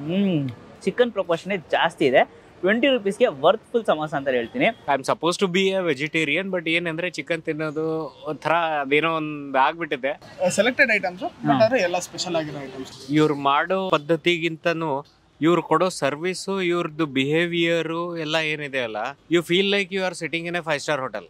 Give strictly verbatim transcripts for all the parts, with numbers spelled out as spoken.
ಹ್ಮ್ chicken proportion ಜಾಸ್ತಿ ಇದೆ. Twenty ರುಪೀಸ್ಗೆ ವರ್ತ್ಫುಲ್ ಸಮೋಸ ಅಂತ ಹೇಳ್ತೀನಿ. I am suppose to be a vegetarian, but ಏನಂದ್ರೆ ಚಿಕನ್ ತಿನ್ನೋದು ಒಂಥರ ಅದೇನೋ ಒಂದು ಆಗ್ಬಿಟ್ಟಿದೆ. ಸೆಲೆಕ್ಟೆಡ್ ಐಟಮ್ಸ್ ಬಟ್ ಆದ್ರೆ ಎಲ್ಲ ಸ್ಪೆಷಲ್ ಆಗಿರೋ ಐಟಮ್ಸ್. ಇವ್ರು ಮಾಡೋ ಪದ್ಧತಿಗಿಂತನೂ ಇವ್ರು ಕೊಡೋ ಸರ್ವಿಸು, ಇವ್ರದ್ದು ಬಿಹೇವಿಯರು ಎಲ್ಲ ಏನಿದೆ ಅಲ್ಲ, you feel like you are sitting in a five star hotel.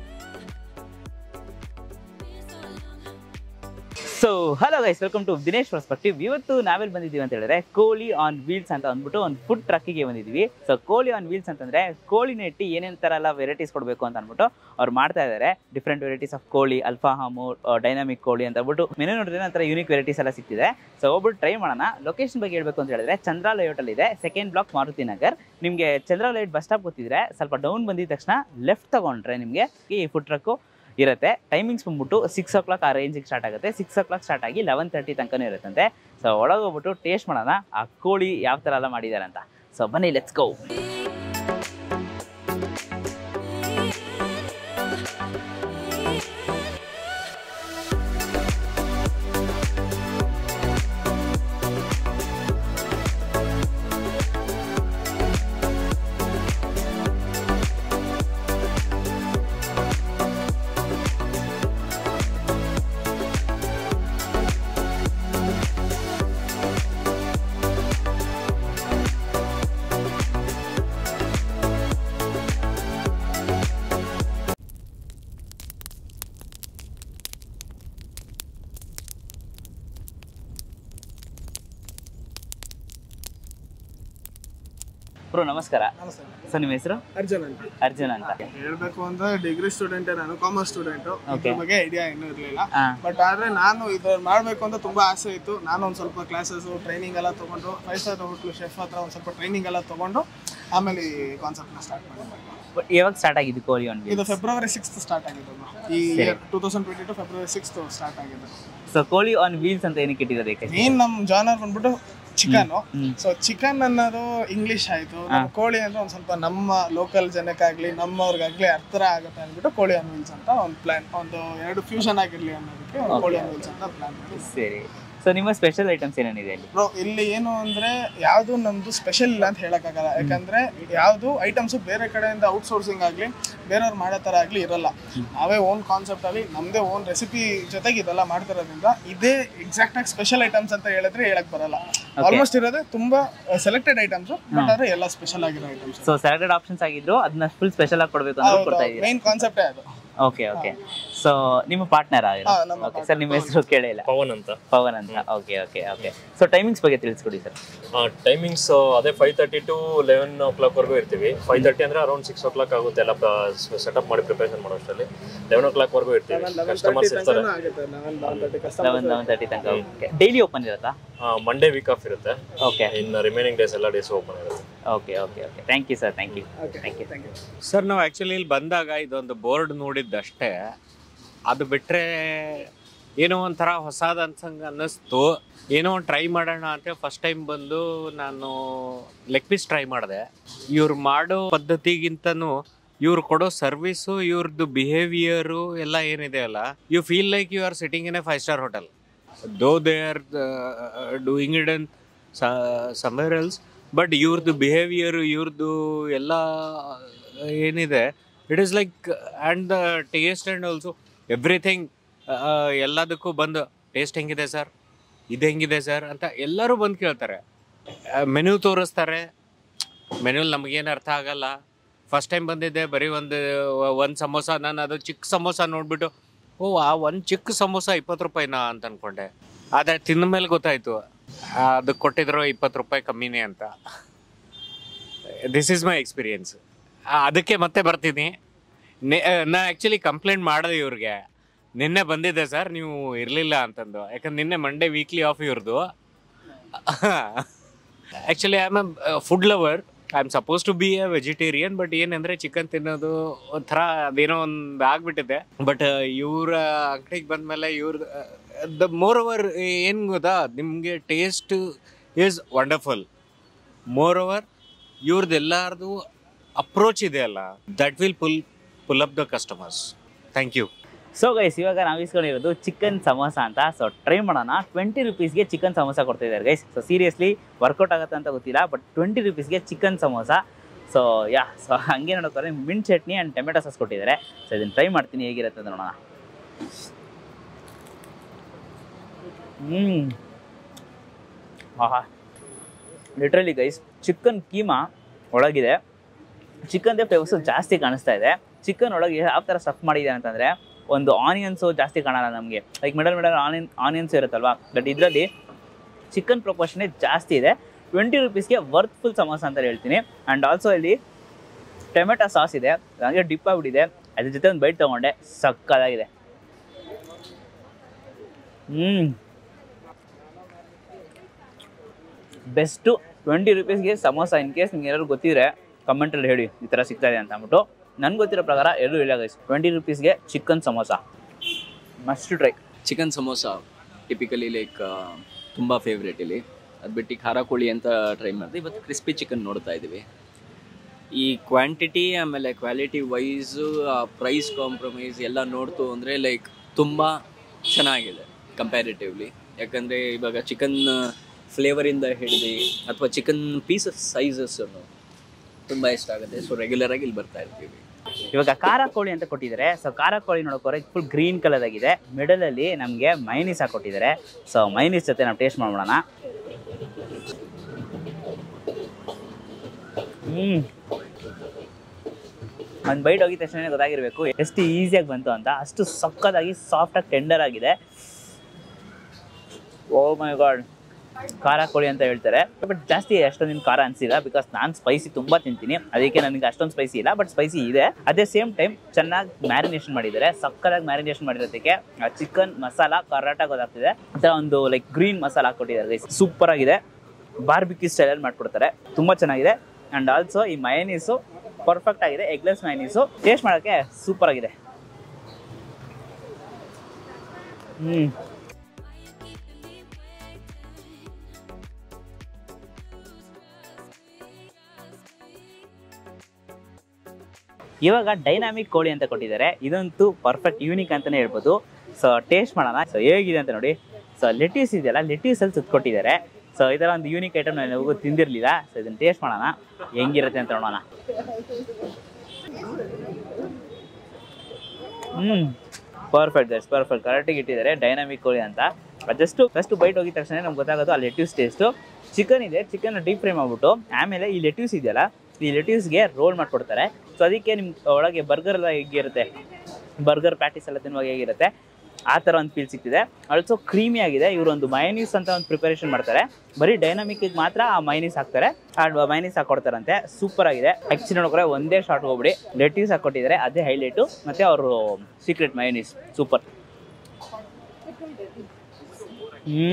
So hello guys, welcome to Dinesh perspective. ಇವತ್ತು ನಾವೆಲ್ಲಿ ಬಂದಿದ್ದೀವಿ ಅಂತ ಹೇಳಿದ್ರೆ ಕೋಲಿ ಆನ್ ವೀಲ್ಸ್ ಅಂತ ಅಂದ್ಬಿಟ್ಟು ಒಂದು ಫುಡ್ ಟ್ರಕ್ಕಿಗೆ ಬಂದಿದ್ದೀವಿ. ಸೊ ಕೋಲಿ ಆನ್ ವೀಲ್ಸ್ ಅಂತಂದ್ರೆ ಕೋಳಿನ ಇಟ್ಟು ಏನೇನು ಥರ ಎಲ್ಲ ವೆರೈಟೀಸ್ ಕೊಡಬೇಕು ಅಂತ ಅಂದ್ಬಿಟ್ಟು ಅವ್ರು ಮಾಡ್ತಾ ಇದ್ದಾರೆ. ಡಿಫ್ರೆಂಟ್ ವೆರೈಟೀಸ್ ಆಫ್ ಕೋಳಿ, ಅಲ್ಫಾಹಾಮು, ಡೈನಾಮಿಕ್ ಕೋಳಿ ಅಂತ ಅಂದ್ಬಿಟ್ಟು ಮೆನು ನೋಡಿದ್ರೆ ಒಂಥರ ಯೂನಿಕ್ ವೆರೈಟೀಸ್ ಎಲ್ಲ ಸಿಗ್ತಿದೆ. ಸೊ ಹೋಗ್ಬಿಟ್ಟು ಟ್ರೈ ಮಾಡೋಣ. ಲೊಕೇಶನ್ ಬಗ್ಗೆ ಹೇಳ್ಬೇಕು ಅಂತ ಹೇಳಿದ್ರೆ ಚಂದ್ರ ಲೇಔಟ್ ಅಲ್ಲಿ ಇದೆ, ಸೆಕೆಂಡ್ ಬ್ಲಾಕ್ ಮಾರುತಿ ನಗರ್. ನಿಮಗೆ ಚಂದ್ರ ಲೇಔಟ್ ಬಸ್ ಸ್ಟಾಪ್ ಗೊತ್ತಿದ್ರೆ ಸ್ವಲ್ಪ ಡೌನ್ ಬಂದಿದ ತಕ್ಷಣ ಲೆಫ್ಟ್ ತಗೊಂಡ್ರೆ ನಿಮಗೆ ಈ ಫುಡ್ ಟ್ರಕ್ಕು ಇರುತ್ತೆ. ಟೈಮಿಂಗ್ಸ್ ಬಂದ್ಬಿಟ್ಟು ಸಿಕ್ಸ್ ಓ ಕ್ಲಾಕ್ ಆ ರೇಂಜಿಗೆ ಸ್ಟಾರ್ಟ್ ಆಗುತ್ತೆ. ಸಿಕ್ಸ್ ಓ ಕ್ಲಾಕ್ ಸ್ಟಾರ್ಟ್ ಆಗಿ ಲೆವೆನ್ ತರ್ಟಿ ತನಕನೂ ಇರುತ್ತಂತೆ. ಸೊ ಒಳಗೆ ಹೋಗ್ಬಿಟ್ಟು ಟೇಸ್ಟ್ ಮಾಡೋಣ ಆ ಕೋಳಿ ಯಾವ ಥರ ಎಲ್ಲ ಮಾಡಿದ್ದಾರೆ ಅಂತ. ಸೊ ಬನ್ನಿ, ಲೆಟ್ಸ್ ಗೋ. ಬ್ರೋ ನಮಸ್ಕಾರ. ಸರ್ ನಿಮ್ಮ ಹೆಸರು? ಅರ್ಜುನ್ ಅಂತ. ಅರ್ಜುನ್ ಅಂತ. ಹೇಳ್ಬೇಕು ಅಂದ್ರೆ ಡಿಗ್ರಿ ಸ್ಟೂಡೆಂಟ್, ನಾನು ಕಾಮರ್ಸ್ ಸ್ಟೂಡೆಂಟ್. ಇದ್ರ ಬಗ್ಗೆ ಐಡಿಯಾ ಇನ್ನೂ ಇರಲಿಲ್ಲ. ಬಟ್ ಆದ್ರೆ ನಾನು ಇದು ಮಾಡ್ಬೇಕು ಅಂತ ತುಂಬಾ ಆಸೆ ಇತ್ತು. ನಾನು ಒಂದ್ ಸ್ವಲ್ಪ ಕ್ಲಾಸಸ್ ಟ್ರೈನಿಂಗ್ ಎಲ್ಲ ತಗೊಂಡು ಫೈವ್ ಸ್ಟಾರ್ ಹೋಟ್ಲು ಶೆಫ್ ಹತ್ರ ಒಂದ್ ಸ್ವಲ್ಪ ಟ್ರೈನಿಂಗ್ ಎಲ್ಲ ತಗೊಂಡು ಆಮೇಲೆ ಈ ಕಾನ್ಸೆಪ್ಟ್ ನ ಸ್ಟಾರ್ಟ್ ಮಾಡಿದೆ. ಯಾವಾಗ ಸ್ಟಾರ್ಟ್ ಆಗಿದ್ದು ಕೋಲಿ ಆನ್ ವೀಲ್ಸ್? ಇದು ಫೆಬ್ರವರಿ ಸಿಕ್ಸ್ತ್ ಸ್ಟಾರ್ಟ್ ಆಗಿದ್ದು. ಈ two thousand twenty two February sixth start ಆಗಿದೆ. ಸೊ ಕೋಲಿ ಆನ್ ವೀಲ್ಸ್ ಅಂತ ಏನಕ್ಕೆ ಇಟ್ಟಿರೋದಕ್ಕೆ? ಮೇನ್ ನಮ್ ಜಾನರ್ ಬಂದ್ಬಿಟ್ಟು ಚಿಕನ್. ಸೊ ಚಿಕನ್ ಅನ್ನೋದು ಇಂಗ್ಲಿಷ್ ಆಯ್ತು, ಕೋಳಿ ಅಂದ್ರೆ ಒಂದ್ ಸ್ವಲ್ಪ ನಮ್ಮ ಲೋಕಲ್ ಜನಕ್ಕಾಗ್ಲಿ ನಮ್ಮವ್ರಿಗಾಗ್ಲಿ ಅರ್ಥ ಆಗುತ್ತೆ ಅಂದ್ಬಿಟ್ಟು ಕೋಳಿ ಆನ್ ವೀಲ್ಸ್ ಅಂತ ಒಂದು ಪ್ಲಾನ್, ಒಂದು ಎರಡು ಫ್ಯೂಷನ್ ಆಗಿರ್ಲಿ ಅನ್ನೋದಕ್ಕೆ ಕೋಳಿ ಆನ್ ವೀಲ್ಸ್ ಅಂತ ಪ್ಲಾನ್ ಮಾಡಿ. ಸರಿ. ಸೊ ನಿಮ್ಮ ಸ್ಪೆಷಲ್ ಐಟಮ್ಸ್ ಏನೇನಿದೆ ಇಲ್ಲಿ? ಬ್ರೋ ಇಲ್ಲಿ ಏನು ಅಂದ್ರೆ ಯಾವ್ದು ನಮ್ದು ಸ್ಪೆಷಲ್ ಇಲ್ಲ ಅಂತ ಹೇಳಕ್ಕಾಗಲ್ಲ. ಯಾಕಂದ್ರೆ ಯಾವ್ದು ಐಟಮ್ಸ್ ಬೇರೆ ಕಡೆಯಿಂದ ಔಟ್ಸೋರ್ಸಿಂಗ್ ಆಗ್ಲಿ ಬೇರೆಯವ್ರು ಮಾಡೋ ತರ ಆಗ್ಲಿ ಇರಲ್ಲ. ನಾವೇ ಓನ್ ಕಾನ್ಸೆಪ್ಟ್ ಅಲ್ಲಿ ನಮ್ದೇ ಓನ್ ರೆಸಿಪಿ ಜೊತೆಗೆ ಇದೆಲ್ಲ ಮಾಡ್ತಿರೋದ್ರಿಂದ ಇದೇ ಎಕ್ಸಾಕ್ಟ್ ಆಗಿ ಸ್ಪೆಷಲ್ ಐಟಮ್ಸ್ ಅಂತ ಹೇಳಿದ್ರೆ ಹೇಳಕ್ ಬರಲ್ಲ. ಆಲ್ಮೋಸ್ಟ್ ಇರೋದೇ ತುಂಬಾ ಸೆಲೆಕ್ಟೆಡ್ ಐಟಮ್ಸ್ ಬಟ್ ಆದ್ರೆ ಎಲ್ಲ ಸ್ಪೆಷಲ್ ಆಗಿರೋ ಐಟಮ್ಸ್. ಸೊ ಸೆಲೆಕ್ಟೆಡ್ ಆಪ್ಷನ್ಸ್ ಆಗಿದ್ರು ಅದನ್ನ ಫುಲ್ ಸ್ಪೆಷಲ್ ಆಗಿ ಕೊಡಬೇಕು ಅಂತ ಕೊಡ್ತಾ ಇದ್ದೀರಾ. ಮೇನ್ ಕಾನ್ಸೆಪ್ಟೇ ಅದು. Okay okay. ಸೊ ನಿಮ್ಮ ಪಾರ್ಟ್ನರ್ ಆಗಿರೋ ಸರ್, ನಿಮ್ಮ ಹೆಸರು ಕೇಳಿಲ್ಲ? ಪವನ್ ಅಂತ. ಪವನ್ ಅಂತ. Okay okay okay. So timings ಬಗ್ಗೆ ತಿಳಿಸ್ಕೊಡಿ ಸರ್. ಟೈಮಿಂಗ್ಸ್ ಅದೇ five thirty to eleven o'clock ವರೆಗೂ ಇರ್ತೀವಿ. ಫೈವ್ ತರ್ಟಿ ಅಂದ್ರೆ ಅರೌಂಡ್ ಸಿಕ್ಸ್ ಓ ಕ್ಲಾಕ್ ಆಗುತ್ತೆ ಎಲ್ಲ ಸೆಟಪ್ ಮಾಡಿ ಪ್ರಿಪರೇಷನ್ ಮಾಡೋ ಅಷ್ಟರಲ್ಲಿ. ಲೆವೆನ್ ಓ ಕ್ಲಾಕ್ ವರೆಗೂ ಇರ್ತೀವಿ. ಕಸ್ಟಮರ್ಸ್ ಇರ್ತಾರೆ. ಲೆವೆನ್ ಲೆವೆನ್ ತರ್ಟಿ ತನಕ. ಓಕೆ. ಡೈಲಿ ಓಪನ್ ಇರುತ್ತಾ? ಮಂಡೇ ವೀಕ್ ಆಫ್ ಇರುತ್ತೆ. ಓಕೆ. ಇನ್ನು ರಿಮೈನಿಂಗ್ ಡೇಸ್ ಎಲ್ಲ ಡೇಸ್ ಓಪನ್ ಇರುತ್ತೆ. Okay okay okay. Thank you sir. Thank you thank you thank you sir, ನಾವು ಆ್ಯಕ್ಚುಲಿ ಇಲ್ಲಿ ಬಂದಾಗ ಇದೊಂದು ಬೋರ್ಡ್ ನೋಡಿದ್ದಷ್ಟೇ. ಅದು ಬಿಟ್ಟರೆ ಏನೋ ಒಂಥರ ಹೊಸದು ಅನ್ಸಂಗೆ ಅನ್ನಿಸ್ತು. ಏನೋ ಒಂದು ಟ್ರೈ ಮಾಡೋಣ ಅಂತ ಫಸ್ಟ್ ಟೈಮ್ ಬಂದು ನಾನು ಲೆಗ್ ಪೀಸ್ ಟ್ರೈ ಮಾಡಿದೆ. ಇವ್ರು ಮಾಡೋ ಪದ್ಧತಿಗಿಂತನೂ ಇವ್ರು ಕೊಡೋ ಸರ್ವಿಸು, ಇವ್ರದ್ದು ಬಿಹೇವಿಯರು ಎಲ್ಲ ಏನಿದೆ ಅಲ್ಲ, you feel like you are sitting in a five star hotel. Though they are doing it in somewhere else, but ಇವ್ರದ್ದು ಬಿಹೇವಿಯರು, ಇವ್ರದ್ದು ಎಲ್ಲ ಏನಿದೆ, it is like and the taste and also everything. ಎಲ್ಲದಕ್ಕೂ ಬಂದು taste ಹೆಂಗಿದೆ sir, ಇದು ಹೆಂಗಿದೆ sir ಅಂತ ಎಲ್ಲರೂ ಬಂದು ಕೇಳ್ತಾರೆ. ಮೆನ್ಯೂ ತೋರಿಸ್ತಾರೆ. ಮೆನ್ಯೂಲಿ ನಮಗೇನು ಅರ್ಥ ಆಗಲ್ಲ. ಫಸ್ಟ್ ಟೈಮ್ ಬಂದಿದ್ದೆ, ಬರೀ ಒಂದು ಒಂದು ಸಮೋಸ. ನಾನು ಅದು ಚಿಕ್ಕ ಸಮೋಸ ನೋಡಿಬಿಟ್ಟು ಓ ಆ ಒಂದು ಚಿಕ್ಕ ಸಮೋಸ ಇಪ್ಪತ್ತು ರೂಪಾಯಿನಾ ಅಂತ ಅಂದ್ಕೊಂಡೆ. ಆದರೆ ತಿಂದ ಮೇಲೆ ಗೊತ್ತಾಯಿತು ಅದಕ್ಕೆ ಕೊಟ್ಟಿದ್ರು ಇಪ್ಪತ್ತು ರೂಪಾಯಿ ಕಮ್ಮಿನೇ ಅಂತ. This is my experience. ಅದಕ್ಕೆ ಮತ್ತೆ ಬರ್ತೀನಿ. ನಾ ಆ್ಯಕ್ಚುಲಿ ಕಂಪ್ಲೇಂಟ್ ಮಾಡಿದೆ ಇವ್ರಿಗೆ, ನಿನ್ನೆ ಬಂದಿದ್ದೆ ಸರ್ ನೀವು ಇರಲಿಲ್ಲ ಅಂತಂದು. ಯಾಕಂದ್ರೆ ನಿನ್ನೆ ಮಂಡೇ ವೀಕ್ಲಿ ಆಫ್ ಇವ್ರದ್ದು. Actually I am a food lover. I am suppose to be a vegetarian, but ಏನಂದರೆ ಚಿಕನ್ ತಿನ್ನೋದು ಒಂಥರ ಅದೇನೋ ಒಂದು ಆಗಿಬಿಟ್ಟಿದೆ. ಬಟ್ ಇವ್ರ ಅಂಗಡಿಗೆ ಬಂದಮೇಲೆ ಇವ್ರ ದ ಮೋರ್ ಓವರ್ ಏನು ಗೊತ್ತಾ, ನಿಮಗೆ taste is wonderful. Moreover ಇವ್ರದ್ದು ಎಲ್ಲರದು ಅಪ್ರೋಚ್ ಇದೆ ಅಲ್ಲ, that will pull pull up the customers. Thank you. So guys ಇವಾಗ ನಾವು ಇಸ್ಕೊಂಡಿರೋದು ಚಿಕನ್ ಸಮೋಸ ಅಂತ. ಸೊ ಟ್ರೈ ಮಾಡೋಣ. ಟ್ವೆಂಟಿ ರುಪೀಸ್ಗೆ ಚಿಕನ್ ಸಮೋಸ ಕೊಡ್ತಾ ಇದ್ದಾರೆ ಗೈಸ್. ಸೊ ಸೀರಿಯಸ್ಲಿ ವರ್ಕೌಟ್ ಆಗುತ್ತೆ ಅಂತ ಗೊತ್ತಿಲ್ಲ, ಬಟ್ ಟ್ವೆಂಟಿ ರುಪೀಸ್ಗೆ chicken samosa. So yeah so ಹಂಗೆ ನೋಡೋಕೆ mint chutney and tomato sauce ಕೊಟ್ಟಿದ್ದಾರೆ. ಸೊ ಇದನ್ನು ಟ್ರೈ ಮಾಡ್ತೀನಿ ಹೇಗಿರುತ್ತೆ ಅಂತ ನೋಡೋಣ. ಹ್ಞೂ ಆಹಾ, ಲಿಟ್ರಲಿ ಗೈಸ್ ಚಿಕನ್ ಕೀಮಾ ಒಳಗಿದೆ. ಚಿಕನ್ದೇ ಫ್ಲೇವರ್ಸು ಜಾಸ್ತಿ ಕಾಣಿಸ್ತಾ ಇದೆ. ಚಿಕನ್ ಒಳಗೆ ಯಾವ ಥರ ಸ್ಟಫ್ ಮಾಡಿದೆ ಅಂತಂದರೆ ಒಂದು ಆನಿಯನ್ಸು ಜಾಸ್ತಿ ಕಾಣಲ್ಲ ನಮಗೆ. Like middle middle onion onions ಇರುತ್ತಲ್ವ, ಬಟ್ ಇದರಲ್ಲಿ ಚಿಕನ್ ಪ್ರೊಪೋರ್ಷನೇ ಜಾಸ್ತಿ ಇದೆ. ಟ್ವೆಂಟಿ ರುಪೀಸ್ಗೆ ವರ್ತ್ಫುಲ್ ಸಮೋಸ ಅಂತ ಹೇಳ್ತೀನಿ. ಆ್ಯಂಡ್ ಆಲ್ಸೋ ಇಲ್ಲಿ ಟೊಮೆಟೊ ಸಾಸ್ ಇದೆ, ಹಾಗೆ ಡಿಪ್ ಆಗ್ಬಿಟ್ಟಿದೆ. ಅದ್ರ ಜೊತೆ ಒಂದು ಬೈಟ್ ತೊಗೊಂಡೆ, ಸಕ್ಕದಾಗಿದೆ. ಹ್ಞೂ ಬೆಸ್ಟು. ಟ್ವೆಂಟಿ ರುಪೀಸ್ಗೆ ಸಮೋಸ. ಇನ್ ಕೇಸ್ ನಿಮ್ಗೆ ಏನಾದ್ರು ಗೊತ್ತಿದ್ರೆ ಕಮೆಂಟಲ್ಲಿ ಹೇಳಿ ಈ ಥರ ಸಿಗ್ತಾ ಇದೆ ಅಂತ ಅಂದ್ಬಿಟ್ಟು. ನನಗೆ ಗೊತ್ತಿರೋ ಪ್ರಕಾರ ಎಲ್ಲೂ ಇಲ್ಲ ಗೈಸ್. ಟ್ವೆಂಟಿ ರುಪೀಸ್ಗೆ chicken samosa must try. Chicken samosa typically like ತುಂಬ ಫೇವ್ರೇಟ್ ಇಲ್ಲಿ. ಅದು ಬಿಟ್ಟು ಖಾರ ಕೋಳಿ ಅಂತ ಟ್ರೈ ಮಾಡಿದೆ. ಇವತ್ತು ಕ್ರಿಸ್ಪಿ ಚಿಕನ್ ನೋಡ್ತಾ ಇದ್ದೀವಿ. ಈ ಕ್ವಾಂಟಿಟಿ ಆಮೇಲೆ ಕ್ವಾಲಿಟಿ ವೈಸು ಪ್ರೈಸ್ ಕಾಂಪ್ರಮೈಸ್ ಎಲ್ಲ ನೋಡ್ತು ಅಂದರೆ ಲೈಕ್ ತುಂಬ ಚೆನ್ನಾಗಿದೆ ಕಂಪ್ಯಾರಿಟಿವ್ಲಿ. ಯಾಕಂದರೆ ಇವಾಗ ಚಿಕನ್ ಫ್ಲೇವರಿಂದ ಹಿಡಿದು ಅಥವಾ ಚಿಕನ್ ಪೀಸಸ್ ಸೈಜಸ್ಸನ್ನು ತುಂಬ ಇಷ್ಟ ಆಗುತ್ತೆ. ಸೊ ರೆಗ್ಯುಲರಾಗಿ ಇಲ್ಲಿ ಬರ್ತಾ ಇರ್ತೀವಿ. ಇವಾಗ ಖಾರ ಕೋಳಿ ಅಂತ ಕೊಟ್ಟಿದ್ದಾರೆ. ಸೊ ಖಾರ ಕೋಳಿ ನೋಡೋಕೆ ಫುಲ್ ಗ್ರೀನ್ ಕಲರ್ ಆಗಿದೆ. ಮಿಡಲಲ್ಲಿ ನಮಗೆ ಮೈನೀಸ್ ಹಾಕೊಟ್ಟಿದ್ದಾರೆ. ಸೊ ಮೈನೀಸ್ ಜೊತೆ ನಾವು ಟೇಸ್ಟ್ ಮಾಡ್ಬಿಡೋಣ. ಹ್ಞೂ ಒಂದು ಬೈಟ್ ಹೋಗಿದ ತಕ್ಷಣ ಗೊತ್ತಾಗಿರಬೇಕು ಎಷ್ಟು ಈಸಿಯಾಗಿ ಬಂತು ಅಂತ. ಅಷ್ಟು ಸಕ್ಕತ್ತಾಗಿ ಸಾಫ್ಟಾಗಿ ಟೆಂಡರ್ ಆಗಿದೆ. ಓ ಮೈ ಗಾಡ್, ಖಾರ ಕೋಳಿ ಅಂತ ಹೇಳ್ತಾರೆ, ಬಟ್ ಜಾಸ್ತಿ ಅಷ್ಟೊಂದಿನ ಖಾರ ಅನಿಸಿಲ್ಲ. ಬಿಕಾಸ್ ನಾನು ಸ್ಪೈಸಿ ತುಂಬ ತಿಂತೀನಿ, ಅದಕ್ಕೆ ನನಗೆ ಅಷ್ಟೊಂದು ಸ್ಪೈಸಿ ಇಲ್ಲ, ಬಟ್ ಸ್ಪೈಸಿ ಇದೆ. ಅದೇ ಸೇಮ್ ಟೈಮ್ ಚೆನ್ನಾಗಿ ಮ್ಯಾರಿನೇಷನ್ ಮಾಡಿದ್ದಾರೆ. ಸಕ್ಕತ್ತಾಗಿ ಮ್ಯಾರಿನೇಷನ್ ಮಾಡಿರೋದಕ್ಕೆ ಚಿಕನ್ ಮಸಾಲ ಕರ್ನಾಟಕ ಗೊತ್ತಾಗ್ತಿದೆ. ಅಂತ ಒಂದು ಲೈಕ್ ಗ್ರೀನ್ ಮಸಾಲ ಹಾಕ್ಕೊಟ್ಟಿದ್ದಾರೆ. ಸೂಪರ್ ಆಗಿದೆ. ಬಾರ್ಬಿಕ್ಯೂ ಸ್ಟೈಲಲ್ಲಿ ಮಾಡ್ಕೊಡ್ತಾರೆ, ತುಂಬ ಚೆನ್ನಾಗಿದೆ. ಆ್ಯಂಡ್ ಆಲ್ಸೋ ಈ ಮಯನೀಸು ಪರ್ಫೆಕ್ಟ್ ಆಗಿದೆ. ಎಗ್ಲೆಸ್ ಮಯನೀಸು ಟೇಸ್ಟ್ ಮಾಡೋಕ್ಕೆ ಸೂಪರ್ ಆಗಿದೆ. ಹ್ಞೂ ಇವಾಗ ಡೈನಾಮಿಕ್ ಕೋಳಿ ಅಂತ ಕೊಟ್ಟಿದ್ದಾರೆ. ಇದಂತೂ ಪರ್ಫೆಕ್ಟ್ ಯೂನಿಕ್ ಅಂತಲೇ ಹೇಳ್ಬೋದು. ಸೊ ಟೇಸ್ಟ್ ಮಾಡೋಣ. ಸೊ ಹೇಗಿದೆ ಅಂತ ನೋಡಿ. ಸೊ ಲೆಟೀಸ್ ಇದೆಯಲ್ಲ, ಲೆಟೀಸಲ್ಲಿ ಸುತ್ಕೊಟ್ಟಿದ್ದಾರೆ. ಸೊ ಈ ಥರ ಒಂದು ಯೂನಿಕ್ ಐಟಮ್ ನಾನು ಯಾವಾಗೂ ತಿಂದಿರಲಿಲ್ಲ. ಸೊ ಇದನ್ನು ಟೇಸ್ಟ್ ಮಾಡೋಣ ಹೆಂಗಿರುತ್ತೆ ಅಂತ ನೋಡೋಣ. ಹ್ಞೂ ಪರ್ಫೆಕ್ಟ್ ದಟ್ಸ್ ಪರ್ಫೆಕ್ಟ್. ಕರೆಕ್ಟಾಗಿ ಇಟ್ಟಿದ್ದಾರೆ ಡೈನಾಮಿಕ್ ಕೋಳಿ ಅಂತ. ಜಸ್ಟು ಫಸ್ಟ್ ಬೈಟ್ ಹೋಗಿದ ತಕ್ಷಣ ನಮ್ಗೆ ಗೊತ್ತಾಗೋದು ಆ ಲೆಟ್ಯೂಸ್ ಟೇಸ್ಟು. ಚಿಕನ್ ಇದೆ, ಚಿಕನ್ ಡೀಪ್ ಫ್ರೈ ಮಾಡಿಬಿಟ್ಟು ಆಮೇಲೆ ಈ ಲೆಟ್ಯೂಸ್ ಇದೆಯಲ್ಲ, ಈ ಲೆಟ್ಯೂಸ್ಗೆ ರೋಲ್ ಮಾಡಿಕೊಡ್ತಾರೆ. ಸೊ ಅದಕ್ಕೆ ನಿಮ್ಮ ಒಳಗೆ ಬರ್ಗರ್ ಎಲ್ಲ ಹೇಗಿರುತ್ತೆ, ಬರ್ಗರ್ ಪ್ಯಾಟೀಸ್ ಎಲ್ಲ ತಿನ್ನುವಾಗ ಹೇಗಿರುತ್ತೆ ಆ ಥರ ಒಂದು ಫೀಲ್ ಸಿಗ್ತಿದೆ. ಆಲ್ಸೋ ಕ್ರೀಮಿ ಆಗಿದೆ. ಇವರು ಒಂದು ಮೈನೀಸ್ ಅಂತ ಒಂದು ಪ್ರಿಪರೇಷನ್ ಮಾಡ್ತಾರೆ. ಬರೀ ಡೈನಾಮಿಕ್ಗೆ ಮಾತ್ರ ಆ ಮೈನೀಸ್ ಹಾಕ್ತಾರೆ, ಆ ಮೈನೀಸ್ ಹಾಕ್ಕೊಡ್ತಾರಂತೆ. ಸೂಪರ್ ಆಗಿದೆ. ಆ್ಯಕ್ಚುಲಿ ನೋಡ್ಕೊಂಡ್ರೆ ಒಂದೇ ಶಾರ್ಟ್ ಹೋಗ್ಬಿಡಿ ಲೆಟ್ಯೂಸ್ ಹಾಕ್ಕೊಟ್ಟಿದ್ದಾರೆ, ಅದೇ ಹೈಲೈಟು. ಮತ್ತು ಅವರು ಸೀಕ್ರೆಟ್ ಮೈನೀಸ್ ಸೂಪರ್. ಹ್ಞೂ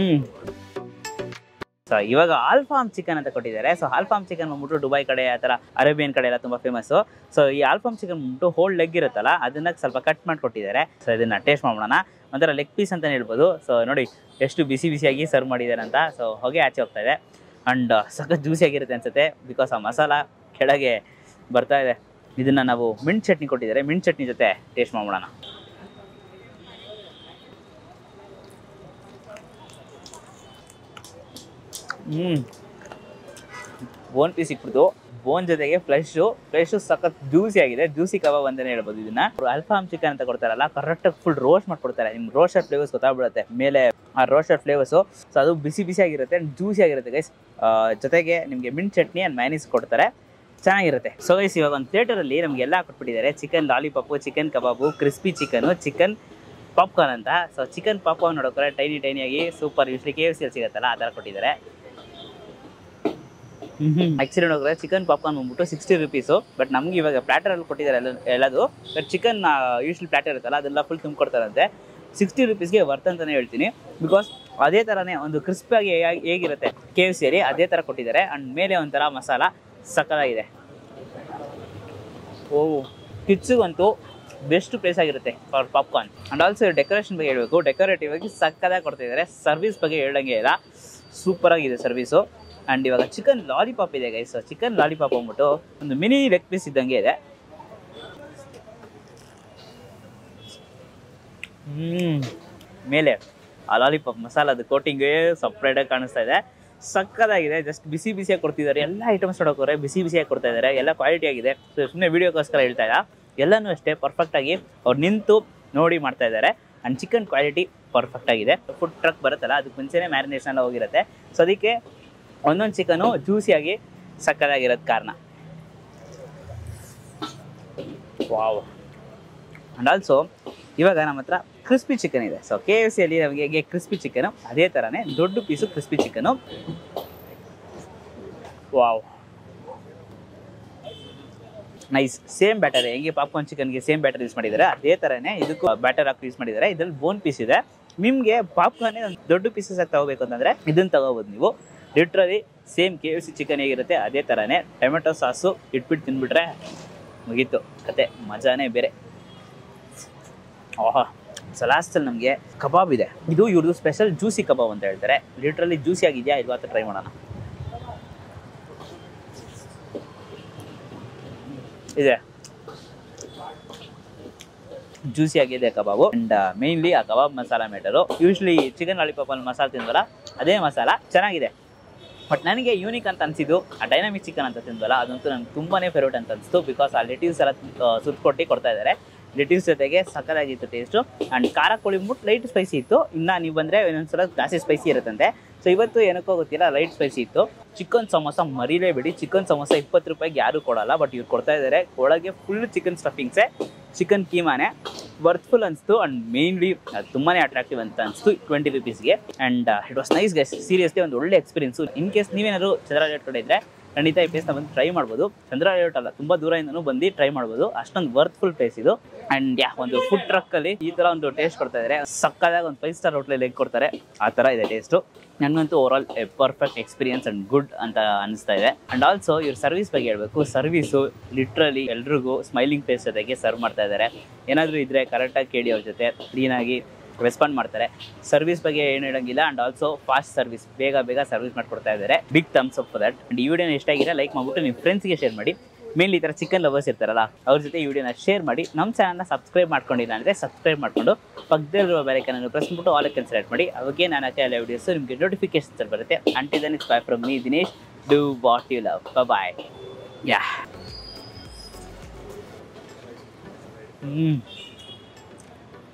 ಸೊ ಇವಾಗ ಆಲ್ಫಾಮ್ ಚಿಕನ್ ಅಂತ ಕೊಟ್ಟಿದ್ದಾರೆ. ಸೊ ಆಲ್ಫಾಮ್ ಚಿಕನ್ ಬಂದ್ಬಿಟ್ಟು ದುಬೈ ಕಡೆ ಆ ಥರ ಅರೇಬಿಯನ್ ಕಡೆ ಎಲ್ಲ ತುಂಬ ಫೇಮಸ್ಸು. ಸೊ ಈ ಆಲ್ಫಾಮ್ ಚಿಕನ್ ಬಂದ್ಬಿಟ್ಟು ಹೋಲ್ ಲೆಗ್ ಇರುತ್ತಲ್ಲ, ಅದನ್ನ ಸ್ವಲ್ಪ ಕಟ್ ಮಾಡಿಕೊಟ್ಟಿದ್ದಾರೆ. ಸೊ ಇದನ್ನು ಟೇಸ್ಟ್ ಮಾಡೋಣ. ಒಂಥರ ಲೆಗ್ ಪೀಸ್ ಅಂತಲೇ ಹೇಳ್ಬೋದು. ಸೊ ನೋಡಿ ಎಷ್ಟು ಬಿಸಿ ಬಿಸಿಯಾಗಿ ಸರ್ವ್ ಮಾಡಿದ್ದಾರೆ ಅಂತ. ಸೊ ಹೊಗೆ ಆಚೆ ಹೋಗ್ತಾ ಇದೆ. ಆ್ಯಂಡ್ ಸಖತ್ ಜ್ಯೂಸಿಯಾಗಿರುತ್ತೆ ಅನಿಸುತ್ತೆ, ಬಿಕಾಸ್ ಆ ಮಸಾಲ ಕೆಳಗೆ ಬರ್ತಾ ಇದೆ. ಇದನ್ನು ನಾವು ಮಿಂಟ್ ಚಟ್ನಿ ಕೊಟ್ಟಿದ್ದಾರೆ. ಮಿಂಟ್ ಚಟ್ನಿ ಜೊತೆ ಟೇಸ್ಟ್ ಮಾಡೋಣ. ಹ್ಞೂ ಬೋನ್ ಪೀಸ್ ಇಟ್ಬಿಡ್ತು. ಬೋನ್ ಜೊತೆಗೆ ಫ್ಲೆಶು ಫ್ಲೆಶು ಸಖತ್ ಜ್ಯೂಸಿ ಆಗಿದೆ. ಜ್ಯೂಸಿ ಕಬಾಬ್ ಅಂತಲೇ ಹೇಳ್ಬೋದು ಇದನ್ನ. ಅಲ್ಫಾಮ್ ಚಿಕನ್ ಅಂತ ಕೊಡ್ತಾರಲ್ಲ, ಕರೆಕ್ಟಾಗಿ ಫುಲ್ ರೋಸ್ಟ್ ಮಾಡ್ಕೊಡ್ತಾರೆ. ನಿಮ್ಗೆ ರೋಸ್ಟೆಡ್ ಫ್ಲೇವರ್ಸ್ ಗೊತ್ತಾಗ್ಬಿಡುತ್ತೆ ಮೇಲೆ ಆ ರೋಸ್ಟೆಡ್ ಫ್ಲೇವರ್ಸು. ಸೊ ಅದು ಬಿಸಿ ಬಿಸಿ ಆಗಿರುತ್ತೆ, ಜ್ಯೂಸಿ ಆಗಿರುತ್ತೆ ಗೈಸ್. ಜೊತೆಗೆ ನಿಮಗೆ ಮಿಂಟ್ ಚಟ್ನಿ ಆ್ಯಂಡ್ ಮೈನೀಸ್ ಕೊಡ್ತಾರೆ, ಚೆನ್ನಾಗಿರುತ್ತೆ. ಸೊ ಗೈಸ್ ಇವಾಗ ಒಂದು ಥಿಯೇಟರಲ್ಲಿ ನಮಗೆಲ್ಲ ಕೊಟ್ಬಿಟ್ಟಿದ್ದಾರೆ. ಚಿಕನ್ ಲಾಲಿಪಾಪು, ಚಿಕನ್ ಕಬಾಬು, ಕ್ರಿಸ್ಪಿ ಚಿಕನು, ಚಿಕನ್ ಪಾಪ್ಕಾರ್ನ್ ಅಂತ. ಸೊ ಚಿಕನ್ ಪಾಪ್ಕಾರ್ನ್ ನೋಡೋಕೆ tiny ಟೈನಿಯಾಗಿ super. Usually K F C ಅಲ್ಲಿ ಸಿಗುತ್ತಲ್ಲ ಆ ಥರ ಕೊಟ್ಟಿದ್ದಾರೆ. ಆ್ಯಕ್ಚುಲಿ ನೋಡಿದ್ರೆ ಚಿಕನ್ ಪಾಪ್ಕಾರ್ನ್ ಬಂದ್ಬಿಟ್ಟು ಸಿಕ್ಸ್ಟಿ ರುಪೀಸು. ಬಟ್ ನಮ್ಗೆ ಇವಾಗ ಪ್ಲ್ಯಾಟರಲ್ಲಿ ಕೊಟ್ಟಿದ್ದಾರೆ ಎಲ್ಲ ಎಲ್ಲದು. ಬಟ್ ಚಿಕನ್ ಯೂಶ್ವಲಿ ಪ್ಲ್ಯಾಟರ್ ಇರುತ್ತಲ್ಲ ಅದೆಲ್ಲ ಫುಲ್ ತುಂಬಿಕೊಡ್ತಾರಂತೆ. ಸಿಕ್ಸ್ಟಿ ರುಪೀಸ್ಗೆ ವರ್ತ್ ಅಂತಲೇ ಹೇಳ್ತೀನಿ. ಬಿಕಾಸ್ ಅದೇ ಥರನೇ ಒಂದು ಕ್ರಿಸ್ಪಿಯಾಗಿ ಹೇಗಿರುತ್ತೆ ಕೆ ಎಫ್ ಸಿಯಲ್ಲಿ ಅದೇ ಥರ ಕೊಟ್ಟಿದ್ದಾರೆ. ಆ್ಯಂಡ್ ಮೇಲೆ ಒಂಥರ ಮಸಾಲ ಸಕ್ಕತ್ತಾಗಿದೆ. ಓ ಕಿಡ್ಸಿಗಂತೂ ಬೆಸ್ಟ್ ಪ್ಲೇಸ್ ಆಗಿರುತ್ತೆ for popcorn. And also decoration ಬಗ್ಗೆ ಹೇಳಬೇಕು. ಡೆಕೋರೇಟಿವ್ ಆಗಿ ಸಕ್ಕತ್ತಾಗಿ ಕೊಡ್ತಿದ್ದಾರೆ. ಸರ್ವಿಸ್ ಬಗ್ಗೆ ಹೇಳಂಗೆ ಇಲ್ಲ, ಸೂಪರಾಗಿದೆ ಸರ್ವಿಸು. ಆ್ಯಂಡ್ ಇವಾಗ ಚಿಕನ್ ಲಾಲಿಪಾಪ್ ಇದೆ ಗೈಸ್. ಚಿಕನ್ ಲಾಲಿಪಾಪ್ ಅಂದ್ಬಿಟ್ಟು ಒಂದು ಮಿನಿ ಲೆಗ್ ಪೀಸ್ ಇದ್ದಂಗೆ ಇದೆ. ಹ್ಞೂ ಮೇಲೆ ಆ ಲಾಲಿಪಾಪ್ ಮಸಾಲದ ಕೋಟಿಂಗೇ ಸಪ್ರೇಟಾಗಿ ಕಾಣಿಸ್ತಾ ಇದೆ. ಸಕ್ಕದಾಗಿದೆ. ಜಸ್ಟ್ ಬಿಸಿ ಬಿಸಿಯಾಗಿ ಕೊಡ್ತಿದ್ದಾರೆ. ಎಲ್ಲ ಐಟಮ್ಸ್ ನೋಡೋಕೋರೆ ಬಿಸಿ ಬಿಸಿಯಾಗಿ ಕೊಡ್ತಾ ಇದ್ದಾರೆ. ಎಲ್ಲ ಕ್ವಾಲಿಟಿ ಆಗಿದೆ. ಸೊ ಸುಮ್ಮನೆ ವೀಡಿಯೋಗೋಸ್ಕರ ಹೇಳ್ತಾ ಇಲ್ಲ, ಎಲ್ಲನೂ ಅಷ್ಟೇ ಪರ್ಫೆಕ್ಟಾಗಿ ಅವ್ರು ನಿಂತು ನೋಡಿ ಮಾಡ್ತಾ ಇದ್ದಾರೆ. ಆ್ಯಂಡ್ ಚಿಕನ್ ಕ್ವಾಲಿಟಿ ಪರ್ಫೆಕ್ಟ್ ಆಗಿದೆ. ಫುಡ್ ಟ್ರಕ್ ಬರುತ್ತಲ್ಲ ಅದಕ್ಕೆ ಮುಂಚೆನೇ ಮ್ಯಾರಿನೇಷನ್ ಎಲ್ಲ ಹೋಗಿರುತ್ತೆ. ಸೊ ಅದಕ್ಕೆ ಒಂದೊಂದು ಚಿಕನು ಜ್ಯೂಸಿಯಾಗಿ ಸಕ್ಕದಾಗಿರೋದು ಕಾರಣ. ವಾವ್. ಆ್ಯಂಡ್ ಆಲ್ಸೋ ಇವಾಗ ನಮ್ಮ ಹತ್ರ ಕ್ರಿಸ್ಪಿ ಚಿಕನ್ ಇದೆ. ಸೊ ಕೆ ಎಫ್ ಸಿಯಲ್ಲಿ ನಮಗೆ ಹೇಗೆ ಕ್ರಿಸ್ಪಿ ಚಿಕನು ಅದೇ ಥರನೇ ದೊಡ್ಡ piece crispy chicken. Wow, nice. Same batter ಹೆಂಗೆ ಪಾಪ್ಕಾರ್ನ್ ಚಿಕನ್ಗೆ ಸೇಮ್ ಬ್ಯಾಟರ್ ಯೂಸ್ ಮಾಡಿದ್ದಾರೆ ಅದೇ ಥರನೇ ಇದಕ್ಕೂ ಬ್ಯಾಟರ್ ಹಾಕಿ ಯೂಸ್ ಮಾಡಿದ್ದಾರೆ. ಇದ್ರಲ್ಲಿ ಬೋನ್ ಪೀಸ್ ಇದೆ. ನಿಮಗೆ ಪಾಪ್ಕಾರ್ನೇ ಒಂದು ದೊಡ್ಡ ಪೀಸಸ್ ಆಗಿ ತಗೋಬೇಕು ಅಂತಂದರೆ ಇದನ್ನು ತಗೋಬೋದು ನೀವು. Literally same K F C chicken ಹೇಗಿರುತ್ತೆ ಅದೇ ಥರನೇ ಟೊಮೆಟೊ ಸಾಸು ಇಟ್ಬಿಟ್ಟು ತಿಂದ್ಬಿಟ್ರೆ ಮುಗೀತು ಕತೆ, ಮಜಾನೇ ಬೇರೆ. ಆಹಾ. ಸೊ ಲಾಸ್ಟಲ್ಲಿ ನಮಗೆ ಕಬಾಬ್ ಇದೆ. ಇದು ಇವ್ರದ್ದು ಸ್ಪೆಷಲ್ ಜ್ಯೂಸಿ ಕಬಾಬ್ ಅಂತ ಹೇಳ್ತಾರೆ. ಲಿಟ್ರಲಿ ಜ್ಯೂಸಿ ಆಗಿದೆಯಾ ಇದು ಅಂತ ಟ್ರೈ ಮಾಡೋಣ. ಇದೆ ಜ್ಯೂಸಿ ಆಗಿದೆ ಕಬಾಬು. ಅಂಡ್ ಮೇನ್ಲಿ ಆ kebab masala matter. Usually chicken ಲಾಲಿಪಾಪಲ್ಲಿ ಮಸಾಲ ತಿಂದಲ್ಲ ಅದೇ ಮಸಾಲ ಚೆನ್ನಾಗಿದೆ. ಬಟ್ ನನಗೆ ಯೂನಿಕ್ ಅಂತ ಅನಿಸಿದ್ದು ಆ ಡೈನಾಮಿಕ್ ಚಿಕನ್ ಅಂತ ತಿಂದಲ್ಲ ಅದಂತೂ ನನಗೆ ತುಂಬಾ ಫೇವ್ರೇಟ್ ಅಂತ ಅನಿಸ್ತು. ಬಿಕಾಸ್ ಆ ಲೆಟ್ಯೂಸ್ ಎಲ್ಲ ಸುತ್ತಕೊಟ್ಟು ಕೊಡ್ತಾ ಇದ್ದಾರೆ. ಲೆಟ್ಯೂಸ್ ಜೊತೆಗೆ ಸಕ್ಕತ್ತಾಗಿತ್ತು ಟೇಸ್ಟು. ಆ್ಯಂಡ್ ಖಾರ ಕೋಳಿ ಮುಟ್ಟು ಲೈಟ್ ಸ್ಪೈಸಿ ಇತ್ತು. ಇನ್ನು ನೀವು ಬಂದರೆ ಇನ್ನೊಂದ್ಸಲ ಜಾಸ್ತಿ ಸ್ಪೈಸಿ ಇರುತ್ತಂತೆ. ಸೊ ಇವತ್ತು ಏನಕ್ಕೋ ಗೊತ್ತಿಲ್ಲ ಲೈಟ್ ಸ್ಪೈಸಿ ಇತ್ತು. ಚಿಕನ್ ಸಮೋಸ ಮರೀಲೇಬೇಡಿ. ಚಿಕನ್ ಸಮೋಸ ಇಪ್ಪತ್ತು ರೂಪಾಯಿಗೆ ಯಾರೂ ಕೊಡೋಲ್ಲ, ಬಟ್ ಇವ್ರು ಕೊಡ್ತಾ ಇದ್ದಾರೆ. ಒಳಗೆ ಫುಲ್ ಚಿಕನ್ ಸ್ಟಫಿಂಗ್ಸೇ, ಚಿಕನ್ ಕೀಮಾನೆ. ವರ್ತ್ಫುಲ್ ಅನಿಸ್ತು. ಆ್ಯಂಡ್ ಮೇನ್ಲಿ ಅದು ತುಂಬಾ ಅಟ್ರಾಕ್ಟಿವ್ ಅಂತ ಅನಿಸ್ತು ಟ್ವೆಂಟಿ ರುಪೀಸ್ಗೆ. And it was nice guys. Seriously ಒಂದು ಒಳ್ಳೆ ಎಕ್ಸ್ಪೀರಿಯನ್ಸು. ಇನ್ ಕೇಸ್ ನೀವೇನಾದ್ರು ಚಂದ್ರ ಲೇಔಟ್ ಕಡೆ ಇದ್ದರೆ ಖಂಡಿತ ಈ ಪ್ಲೇಸ್ನ ಬಂದು ಟ್ರೈ ಮಾಡ್ಬೋದು. ಚಂದ್ರ ಲೇಔಟ್ ಅಲ್ಲ, ತುಂಬ ದೂರದಿಂದನೂ ಬಂದು ಟ್ರೈ ಮಾಡ್ಬೋದು. ಅಷ್ಟೊಂದು ವರ್ತ್ಫುಲ್ ಪ್ಲೇಸ್ ಇದು. ಆ್ಯಂಡ್ ಯಾ ಒಂದು ಫುಡ್ ಟ್ರಕ್ಕಲ್ಲಿ ಈ ಥರ ಒಂದು ಟೇಸ್ಟ್ ಕೊಡ್ತಾ ಇದ್ದಾರೆ. ಸಕ್ಕದಾಗ ಒಂದು ಫೈವ್ ಸ್ಟಾರ್ ಹೋಟ್ಲಲ್ಲಿ ಹೇಗೆ ಕೊಡ್ತಾರೆ ಆ ಥರ ಇದೆ ಟೇಸ್ಟು. ನನಗಂತೂ overall a perfect experience and good ಅಂತ ಅನಿಸ್ತಾ ಇದೆ. ಆ್ಯಂಡ್ ಆಲ್ಸೋ ಇವ್ರ ಸರ್ವಿಸ್ ಬಗ್ಗೆ ಹೇಳಬೇಕು. ಸರ್ವಿಸು ಲಿಟ್ರಲಿ ಎಲ್ರಿಗೂ ಸ್ಮೈಲಿಂಗ್ ಫೇಸ್ ಜೊತೆಗೆ ಸರ್ವ್ ಮಾಡ್ತಾ ಇದ್ದಾರೆ. ಏನಾದರೂ ಇದ್ದರೆ ಕರೆಕ್ಟಾಗಿ ಕೇಳಿ ಅವ್ರ ಜೊತೆ ಕ್ಲೀನಾಗಿ ರೆಸ್ಪಾಂಡ್ ಮಾಡ್ತಾರೆ. ಸರ್ವಿಸ್ ಬಗ್ಗೆ ಏನು ಹೇಳೋಂಗಿಲ್ಲ. ಆ್ಯಂಡ್ ಆಲ್ಸೋ ಫಾಸ್ಟ್ ಸರ್ವಿಸ್, ಬೇಗ ಬೇಗ ಸರ್ವಿಸ್ ಮಾಡಿಕೊಡ್ತಾ ಇದ್ದಾರೆ. Big thumbs up for that. And ಈ ವಿಡಿಯೋನ ಎಷ್ಟಾಗಿದೆ ಲೈಕ್ ಮಾಡಿಬಿಟ್ಟು ನಿಮ್ಮ ಫ್ರೆಂಡ್ಸ್ಗೆ ಶೇರ್ ಮಾಡಿ. ಮೇನ್ಲಿ ಈ ಥರ ಚಿಕನ್ ಲವರ್ಸ್ ಇರ್ತಾರಲ್ಲ ಅವ್ರ ಜೊತೆ ಈ ವಿಡಿಯೋನ ಶೇರ್ ಮಾಡಿ. ನಮ್ಮ ಚಾನಲ್ನ ಸಬ್ಸ್ಕ್ರೈಬ್ ಮಾಡ್ಕೊಂಡಿಲ್ಲ ಅಂದರೆ ಸಬ್ಸ್ಕ್ರೈಬ್ ಮಾಡಿಕೊಂಡು ಪಕ್ಕದಲ್ಲಿರುವ ಬೆಲೈಕನ್ನು ಪ್ರೆಸ್ ಮಾಡಿಬಿಟ್ಟು ಆಲ್ ಐಕನ್ ಸೆಲೆಕ್ಟ್ ಮಾಡಿ. ಅವಾಗೆ ನಾನು ಹಾಕಿ ಎಲ್ಲ ವಿಡಿಯೋಸು ನಿಮಗೆ ನೋಟಿಫಿಕೇಶನ್ಸ್ ಬರುತ್ತೆ. Until then it's bye from me Dinesh. Do what you love. Bye. Yeah. ಹ್ಞೂ